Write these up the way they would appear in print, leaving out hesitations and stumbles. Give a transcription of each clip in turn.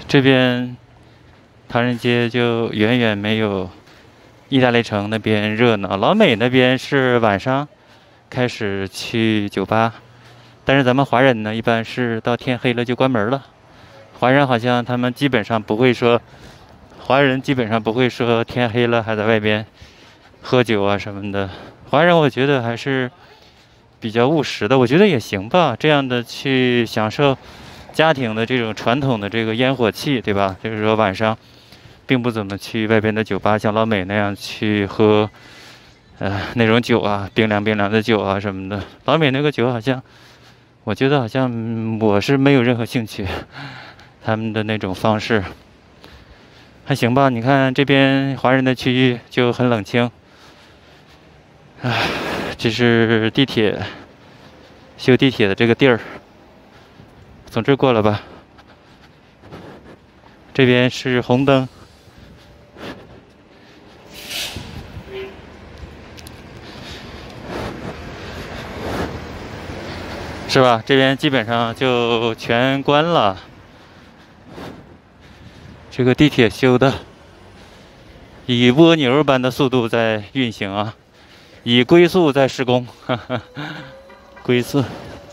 这边唐人街就远远没有意大利城那边热闹。老美那边是晚上开始去酒吧，但是咱们华人呢，一般是到天黑了就关门了。华人好像他们基本上不会说，华人基本上不会说天黑了还在外边喝酒啊什么的。华人我觉得还是比较务实的，我觉得也行吧，这样的去享受家庭的这种传统的这个烟火气，对吧？就是说晚上并不怎么去外边的酒吧，像老美那样去喝，那种酒啊，冰凉冰凉的酒啊什么的。老美那个酒好像，我觉得好像我是没有任何兴趣，他们的那种方式还行吧。你看这边华人的区域就很冷清，唉，这是地铁修地铁的这个地儿，从这儿过了吧。这边是红灯，是吧？这边基本上就全关了。这个地铁修的以蜗牛般的速度在运行啊，以龟速在施工，哈哈，龟速。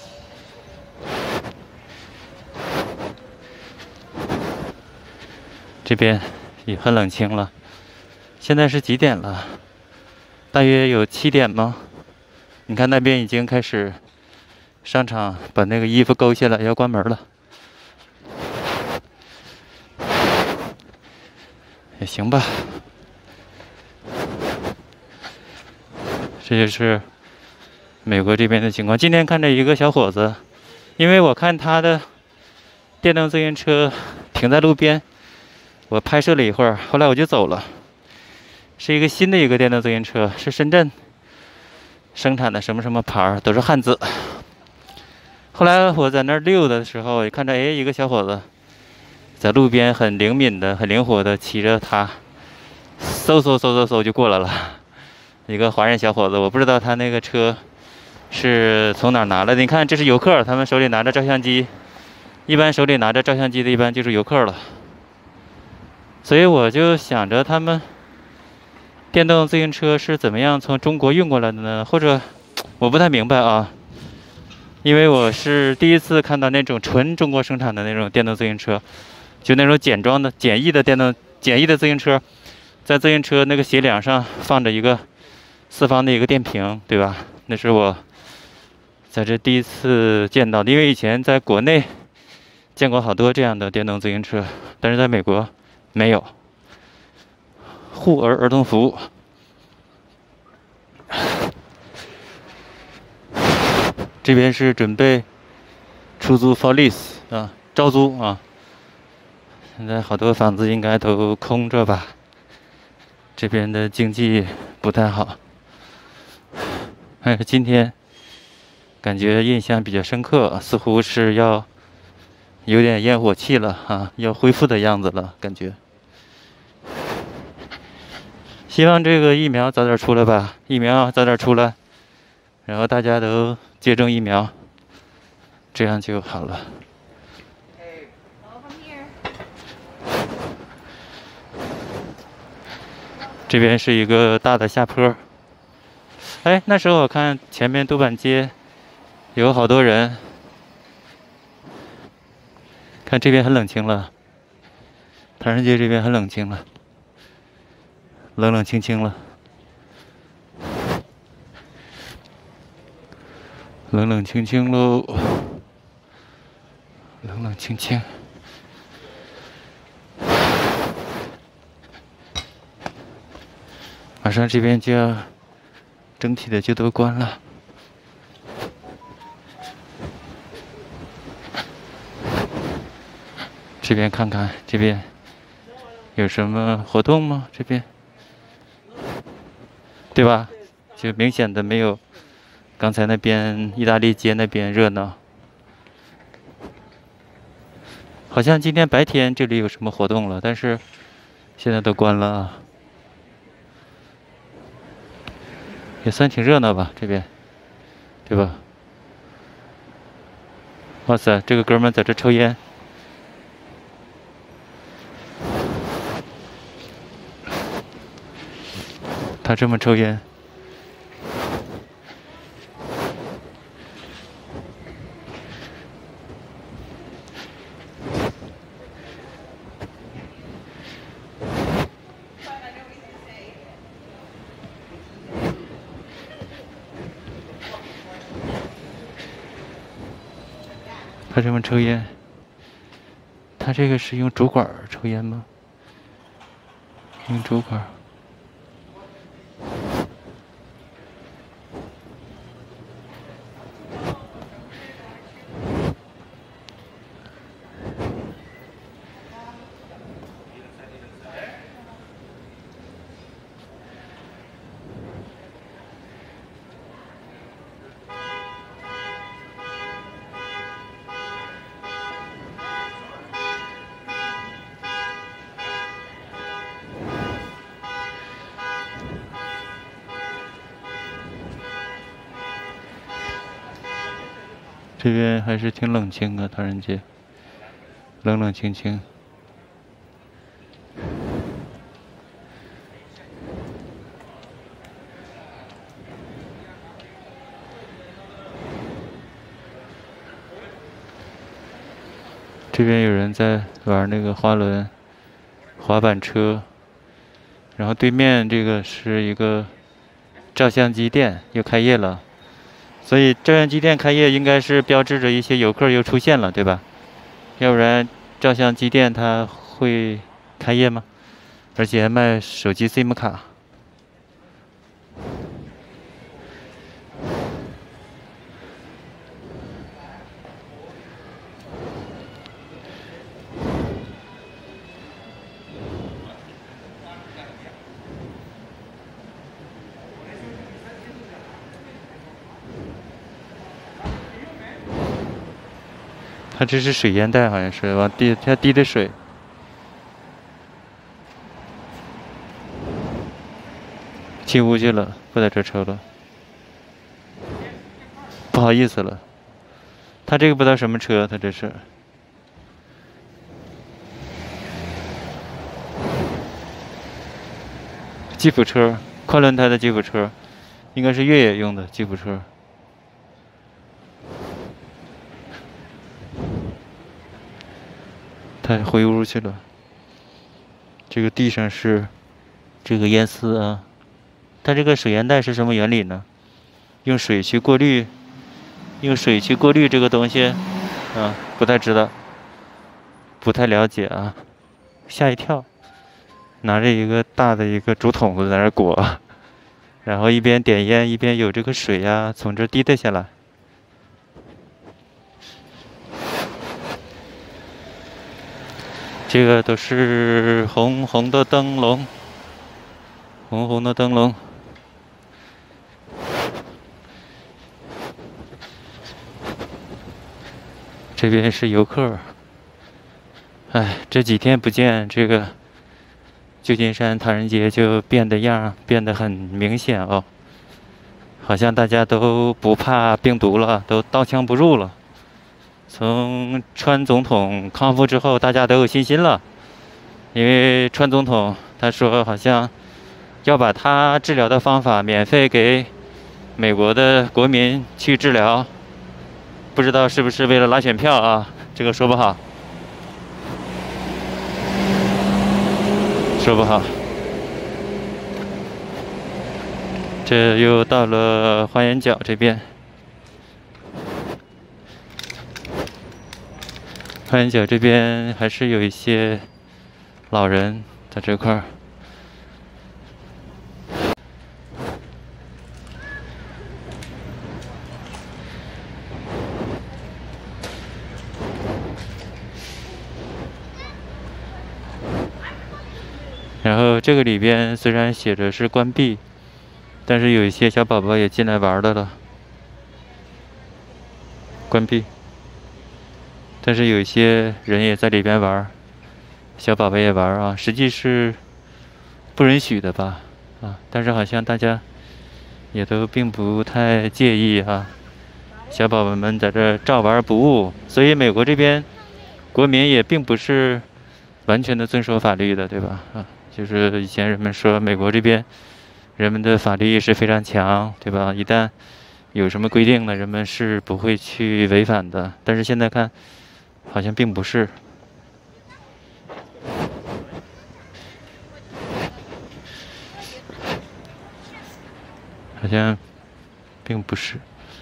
这边也很冷清了。现在是几点了？大约有7点吗？你看那边已经开始商场把那个衣服勾下来，要关门了。也行吧。这就是美国这边的情况。今天看着一个小伙子，因为我看他的电动自行车停在路边，我拍摄了一会儿，后来我就走了。是一个新的一个电动自行车，是深圳生产的，什么什么牌儿都是汉字。后来我在那儿溜的时候，也看着一个小伙子在路边很灵敏的、很灵活的骑着它，嗖就过来了。一个华人小伙子，我不知道他那个车是从哪儿拿来的。你看，这是游客，他们手里拿着照相机，一般手里拿着照相机的，一般就是游客了。所以我就想着他们电动自行车是怎么样从中国运过来的呢？或者我不太明白啊，因为我是第一次看到那种纯中国生产的那种电动自行车，就那种简易的自行车，在自行车那个斜梁上放着一个四方的一个电瓶，对吧？那是我在这第一次见到的，因为以前在国内见过好多这样的电动自行车，但是在美国没有。护儿童服，这边是准备出租 for lease 啊，招租啊。现在好多房子应该都空着吧？这边的经济不太好。今天感觉印象比较深刻，似乎是要有点烟火气了啊，要恢复的样子了，感觉。希望这个疫苗早点出来吧，疫苗早点出来，然后大家都接种疫苗，这样就好了。这边是一个大的下坡。那时候我看前面督板街有好多人，看这边很冷清了，唐人街这边很冷清了。冷清了，冷清喽，冷清。马上这边就要整体的就都关了。这边看看，这边有什么活动吗？这边。对吧？就明显的没有刚才那边意大利街那边热闹。好像今天白天这里有什么活动了，但是现在都关了啊。也算挺热闹吧，这边，对吧？哇塞，这个哥们在这抽烟。 他这么抽烟。他这么抽烟，他这个是用竹管抽烟吗？用竹管。这边还是挺冷清的，唐人街，冷冷清清。这边有人在玩那个滑轮、滑板车，然后对面这个是一个照相机店，又开业了。所以照相机店开业应该是标志着一些游客又出现了，对吧？要不然照相机店它会开业吗？而且还卖手机 SIM 卡。它这是水烟袋，好像是往地它滴的水。进屋去了，不在这抽了。不好意思了，他这个不知道什么车，他这是。吉普车，宽轮胎的吉普车，应该是越野用的吉普车。他回屋去了。这个地上是这个烟丝啊，它这个水烟袋是什么原理呢？用水去过滤，用水去过滤这个东西，啊，不太知道，不太了解啊，吓一跳，拿着一个大的一个竹筒子在那裹，然后一边点烟一边有这个水呀，从这滴的下来。这个都是红红的灯笼，红红的灯笼。这边是游客。哎，这几天不见，这个旧金山唐人街就变得样，变得很明显哦。好像大家都不怕病毒了，都刀枪不入了。从川总统康复之后，大家都有信心了，因为川总统他说好像要把他治疗的方法免费给美国的国民去治疗，不知道是不是为了拉选票啊？这个说不好，说不好。这又到了花园角这边。花园角这边还是有一些老人在这块儿。然后这个里边虽然写着是关闭，但是有一些小宝宝也进来玩的了。关闭。但是有一些人也在里边玩，小宝贝也玩啊，实际是不允许的吧？啊，但是好像大家也都并不太介意啊，小宝宝们在这照玩不误，所以美国这边国民也并不是完全的遵守法律的，对吧？啊，就是以前人们说美国这边人们的法律意识非常强，对吧？一旦有什么规定呢，人们是不会去违反的。但是现在看，好像并不是。好像并不是。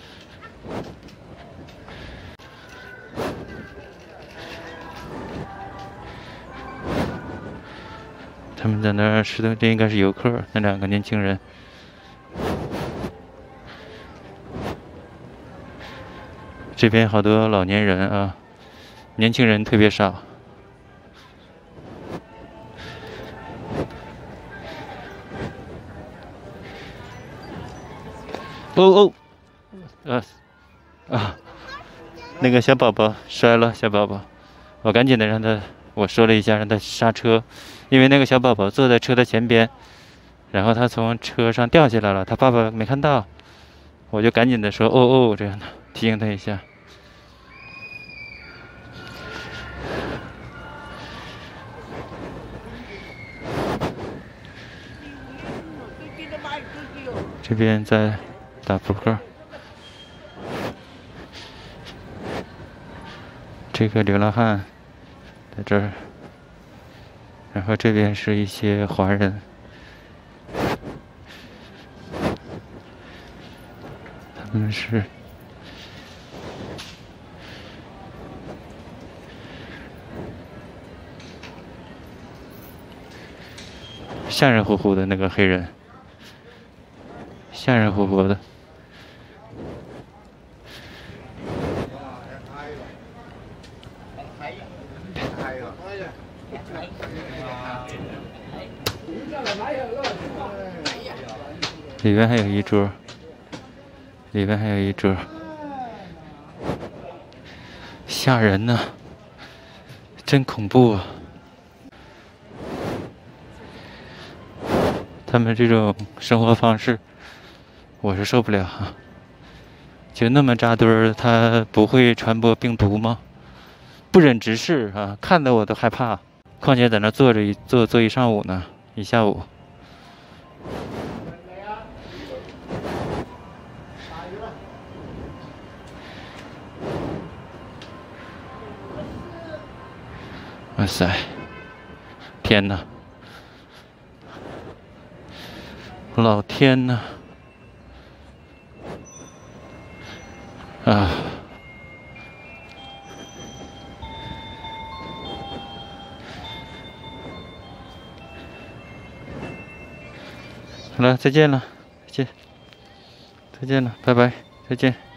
他们在那儿吃的，这应该是游客，那两个年轻人。这边好多老年人啊，年轻人特别少。哦哦，那个小宝宝摔了，小宝宝，我赶紧的让他，我说了一下让他刹车，因为那个小宝宝坐在车的前边，然后他从车上掉下来了，他爸爸没看到，我就赶紧的说哦哦这样的提醒他一下。这边在打扑克。这个流浪汉在这儿，然后这边是一些华人，他们是吓人乎乎的那个黑人，吓人乎乎的。里边还有一桌，里边还有一桌，吓人呐，真恐怖啊！他们这种生活方式，我是受不了啊！就那么扎堆儿，他不会传播病毒吗？不忍直视啊，看得我都害怕。况且在那坐一上午呢，一下午。哇塞！天哪！老天呐！啊！好了，再见了，再见了，拜拜，再见。